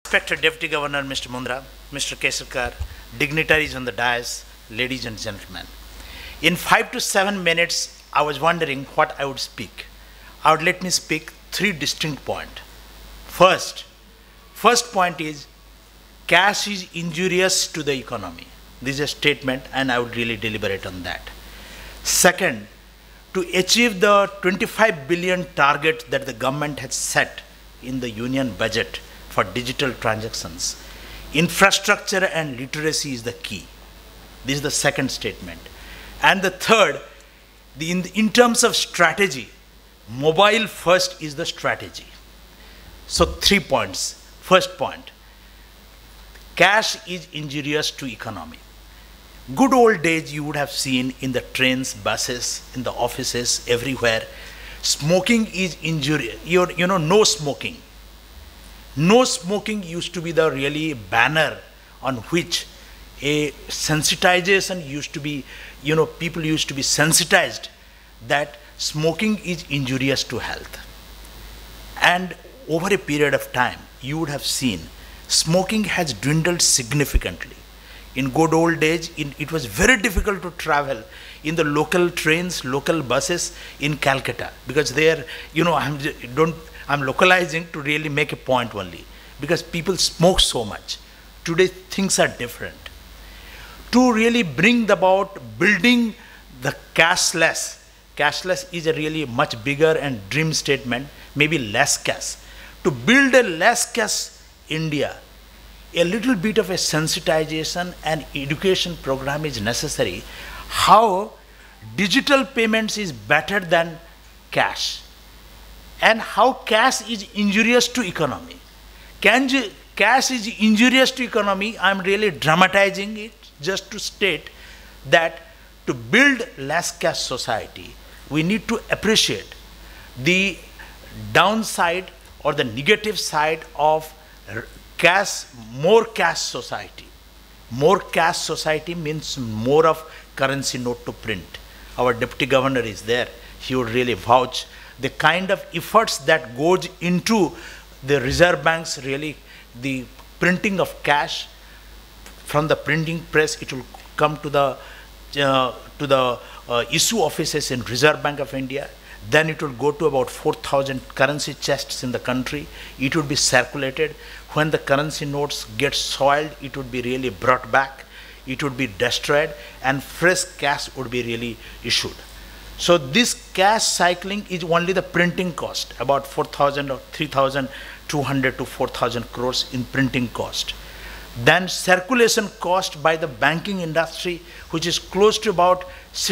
Respected Deputy Governor Mr. Mundra, Mr. Kesarkar, dignitaries on the dais, ladies and gentlemen. In 5 to 7 minutes, I was wondering what I would speak. Let me speak 3 distinct points. First point is, cash is injurious to the economy. This is a statement and I would really deliberate on that. Second, to achieve the 25 billion target that the government has set in the union budget for digital transactions, infrastructure and literacy is the key. This is the second statement. And the third, in terms of strategy, mobile first is the strategy. So 3 points. First point, cash is injurious to economy. Good old days you would have seen in the trains, buses, in the offices, everywhere. Smoking is injurious. No smoking. No smoking used to be the really banner on which a sensitization used to be, people used to be sensitized that smoking is injurious to health. And over a period of time, you would have seen smoking has dwindled significantly. In good old days, it was very difficult to travel in the local trains, local buses in Calcutta, because there, I'm localizing to really make a point only, because people smoke so much. Today, things are different. To really bring about building the cashless is a really much bigger and dream statement, maybe less cash. To build a less cash India, a little bit of a sensitization and education program is necessary. How digital payments is better than cash, and how cash is injurious to economy. Cash is injurious to economy. I'm really dramatizing it just to state that to build less cash society, we need to appreciate the downside or the negative side of more cash society. More cash society means more of currency note to print. Our deputy governor is there. He would really vouch the kind of efforts that goes into the reserve banks, really the printing of cash. From the printing press, it will come to the issue offices in Reserve Bank of India. Then it will go to about 4,000 currency chests in the country. It would be circulated. When the currency notes get soiled, it would be really brought back. It would be destroyed, and fresh cash would be really issued. So this cash cycling is only the printing cost, about 4,000 or 3,200 to 4,000 crores in printing cost. Then circulation cost by the banking industry, which is close to about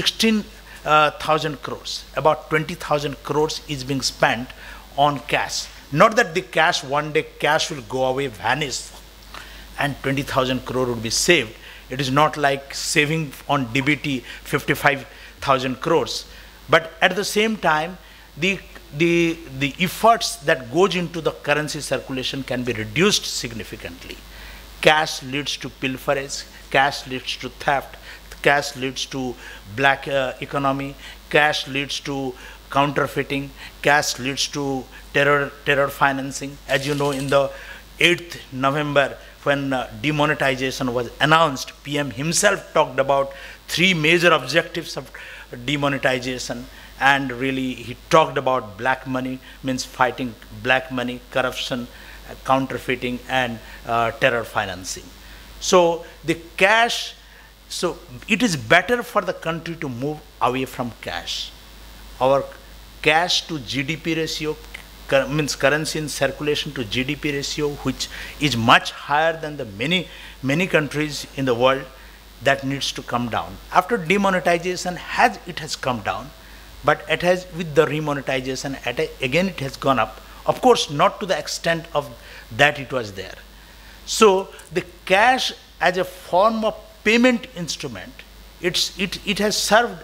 16,000 crores. About 20,000 crores is being spent on cash. Not that the cash, one day cash will go away, vanish, and 20,000 crore would be saved. It is not like saving on DBT 55,000 crores. But at the same time, the efforts that goes into the currency circulation can be reduced significantly. Cash leads to pilferage, cash leads to theft, cash leads to black economy, cash leads to counterfeiting, cash leads to terror financing. As you know, in the 8th November, when demonetization was announced, PM himself talked about 3 major objectives of demonetization, and really he talked about black money, means fighting black money, corruption, counterfeiting, and terror financing. So the cash, so it is better for the country to move away from cash. Our cash to GDP ratio, means currency in circulation to GDP ratio, which is much higher than the many countries in the world, that needs to come down. After demonetization, it has come down, but it has, with the remonetization, again it has gone up. Of course, not to the extent of that it was there. So the cash as a form of payment instrument, it has served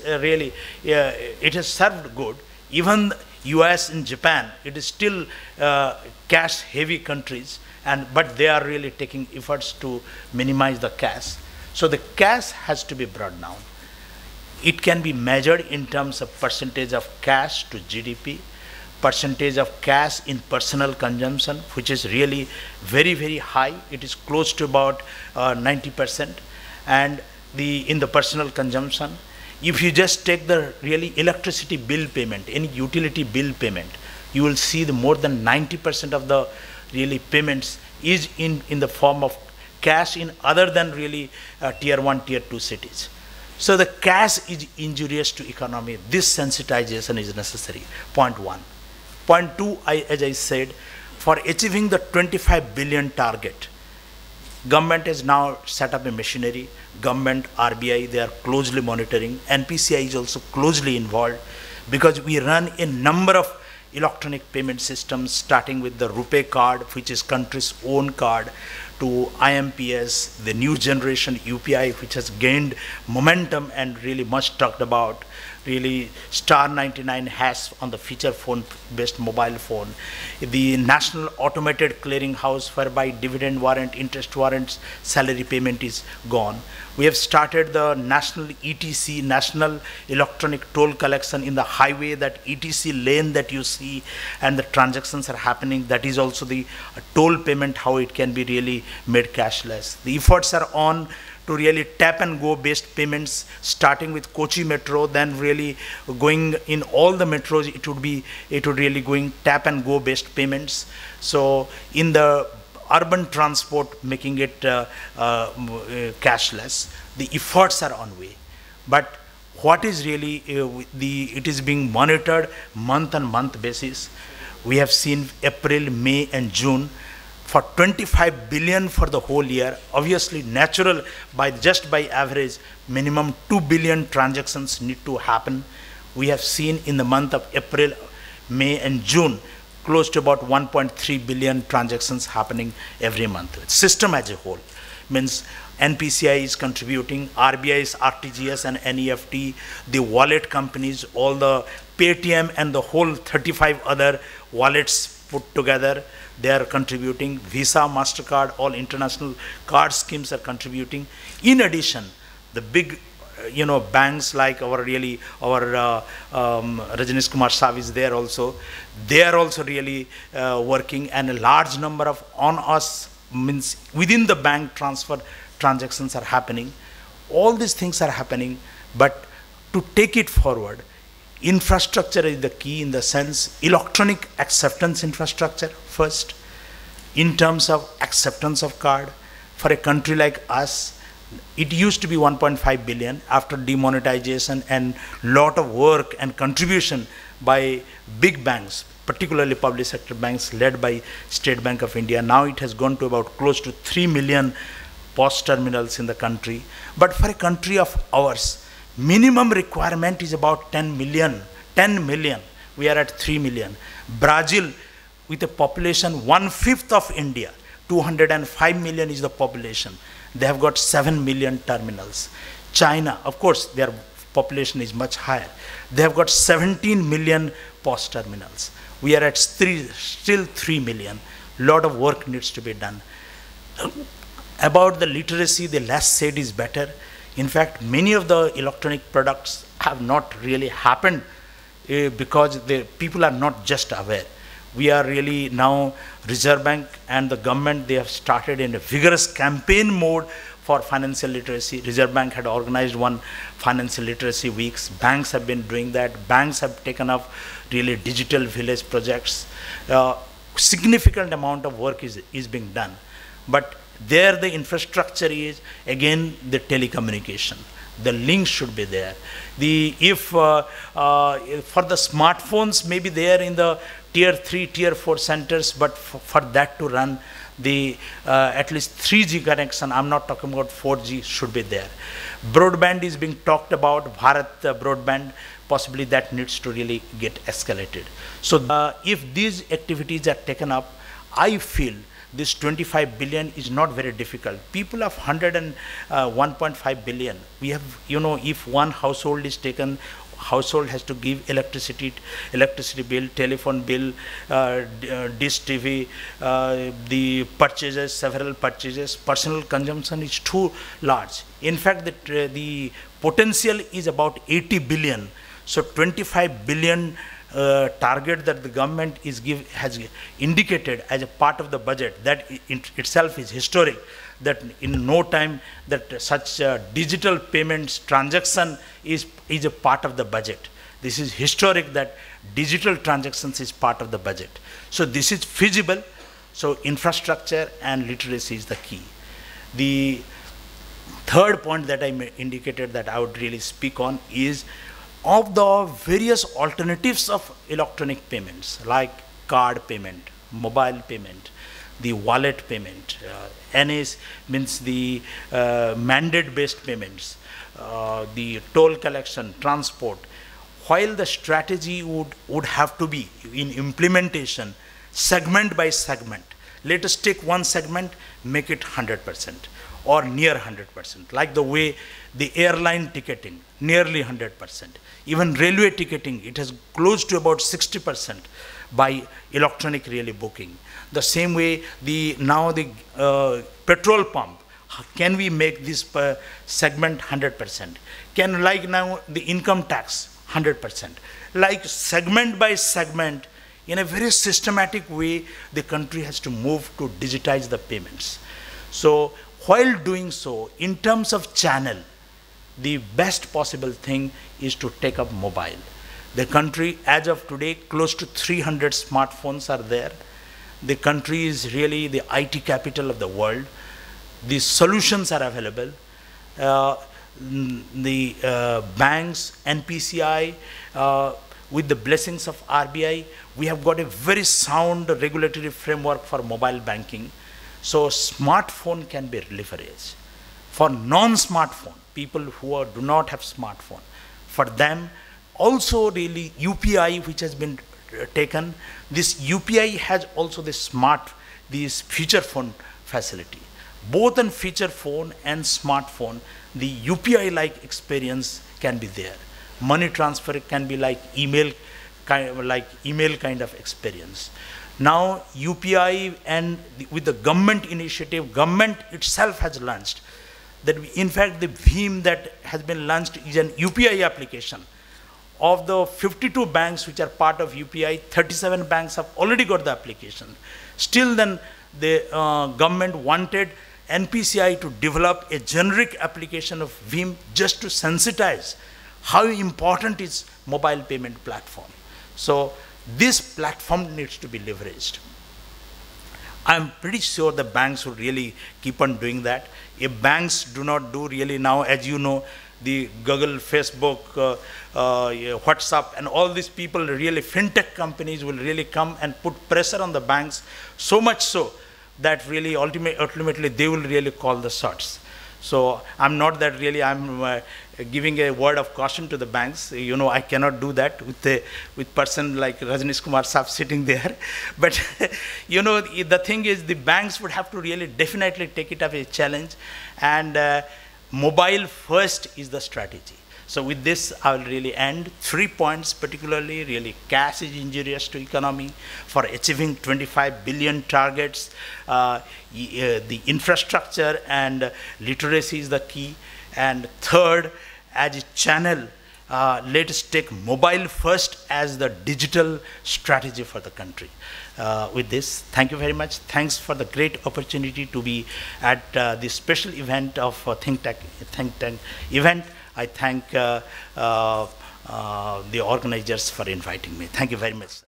it has served good. Even US and Japan, it is still cash heavy countries, but they are really taking efforts to minimize the cash. So the cash has to be brought down. It can be measured in terms of percentage of cash to GDP, percentage of cash in personal consumption, which is really very, very high. It is close to about 90%. And in the personal consumption, if you just take the really electricity bill payment, any utility bill payment, you will see the more than 90% of the really payments is in the form of cash in other than really tier 1, tier 2 cities. So the cash is injurious to economy. This sensitization is necessary, point one. Point two, as I said, for achieving the 25 billion target, government has now set up a machinery. Government, RBI, they are closely monitoring. NPCI is also closely involved because we run a number of electronic payment systems, starting with the RuPay card, which is country's own card, to IMPS, the new generation UPI, which has gained momentum and really much talked about, really star 99 hash on the feature phone based mobile phone, the national automated clearing house whereby dividend warrant, interest warrants, salary payment is gone. We have started the national ETC, national electronic toll collection in the highway, that ETC lane that you see, and the transactions are happening. That is also the toll payment, how it can be really made cashless. The efforts are on to really tap and go based payments, starting with Kochi Metro, then really going in all the metros, it would really going tap and go based payments. So in the urban transport, making it cashless. The efforts are on way. But what is really, it is being monitored month on month basis. We have seen April, May and June for 25 billion for the whole year. Obviously natural, just by average, minimum 2 billion transactions need to happen. We have seen in the month of April, May and June, close to about 1.3 billion transactions happening every month. System as a whole means NPCI is contributing, RBI's RTGS and NEFT, the wallet companies, all the Paytm and the whole 35 other wallets put together, they are contributing. Visa, MasterCard, all international card schemes are contributing. In addition, the big banks like our Rajnish Kumar Sav is there also. They are also really working, and a large number of on us, means within the bank transfer transactions are happening. All these things are happening, but to take it forward, infrastructure is the key, in the sense electronic acceptance infrastructure first, in terms of acceptance of card. For a country like us, it used to be 1.5 billion after demonetization and lot of work and contribution by big banks, particularly public sector banks led by State Bank of India. Now it has gone to about close to 3 million POS terminals in the country. But for a country of ours, minimum requirement is about 10 million. 10 million. We are at 3 million. Brazil, with a population 1/5 of India, 205 million is the population. They have got 7 million terminals. China, of course, their population is much higher. They have got 17 million POS terminals. We are at still 3 million. Lot of work needs to be done. About the literacy, the less said is better. In fact, many of the electronic products have not really happened because the people are not just aware. We are really now, Reserve Bank and the government, they have started in a vigorous campaign mode for financial literacy. Reserve Bank had organized one financial literacy weeks. Banks have been doing that. Banks have taken up really digital village projects. Significant amount of work is being done. But there the infrastructure is, again, the telecommunication. The link should be there. For the smartphones, maybe they are in the tier 3, tier 4 centers, but for that to run, the at least 3G connection, I'm not talking about 4G, should be there. Broadband is being talked about, Bharat broadband, possibly that needs to really get escalated. So if these activities are taken up, I feel this 25 billion is not very difficult. People of 1.5 billion, we have, if one household is taken, household has to give electricity bill, telephone bill, dish TV, the purchases, several purchases, personal consumption is too large. In fact, the potential is about 80 billion. So 25 billion target that the government has indicated as a part of the budget, that itself is historic, that in no time that such digital payments transaction is a part of the budget. This is historic that digital transactions is part of the budget. So this is feasible. So infrastructure and literacy is the key. The third point that I indicated that I would really speak on is of the various alternatives of electronic payments, like card payment, mobile payment, the wallet payment, NS means the mandate-based payments, the toll collection, transport. While the strategy would have to be in implementation, segment by segment. Let us take one segment, make it 100% or near 100%, like the way the airline ticketing, nearly 100%. Even railway ticketing, it has close to about 60% by electronic really booking. The same way, now the petrol pump, can we make this segment 100%? Can, like now the income tax, 100%. Like segment by segment, in a very systematic way, the country has to move to digitize the payments. So while doing so, in terms of channel, the best possible thing is to take up mobile. The country, as of today, close to 300 smartphones are there. The country is really the IT capital of the world. The solutions are available. The banks, NPCI, with the blessings of RBI, we have got a very sound regulatory framework for mobile banking. So smartphone can be leveraged. For non-smartphone, people who do not have smartphone, for them also really UPI, which has been taken, this UPI has also this feature phone facility. Both on feature phone and smartphone, the UPI-like experience can be there. Money transfer can be like email kind of experience. Now UPI and with the government initiative, government itself has launched that in fact the BHIM that has been launched is an UPI application. Of the 52 banks which are part of UPI, 37 banks have already got the application. Still then the government wanted NPCI to develop a generic application of BHIM just to sensitize how important is mobile payment platform. So this platform needs to be leveraged. I'm pretty sure the banks will really keep on doing that. If banks do not do really now, as you know, the Google, Facebook, WhatsApp, and all these people, really fintech companies will really come and put pressure on the banks, so much so that really ultimately they will really call the shots. So I'm not that really, I'm giving a word of caution to the banks. You know, I cannot do that with person like Rajnish Kumar Saab sitting there. But you know, the thing is the banks would have to really definitely take it up as a challenge, and mobile first is the strategy. So with this, I will really end. 3 points particularly, really cash is injurious to economy. For achieving 25 billion targets, the infrastructure and literacy is the key. And third, as a channel, let us take mobile first as the digital strategy for the country. With this, thank you very much. Thanks for the great opportunity to be at this special event of Think Tank event. I thank the organizers for inviting me. Thank you very much.